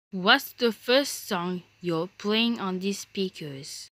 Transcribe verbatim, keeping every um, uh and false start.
What's the first song you're playing on these speakers?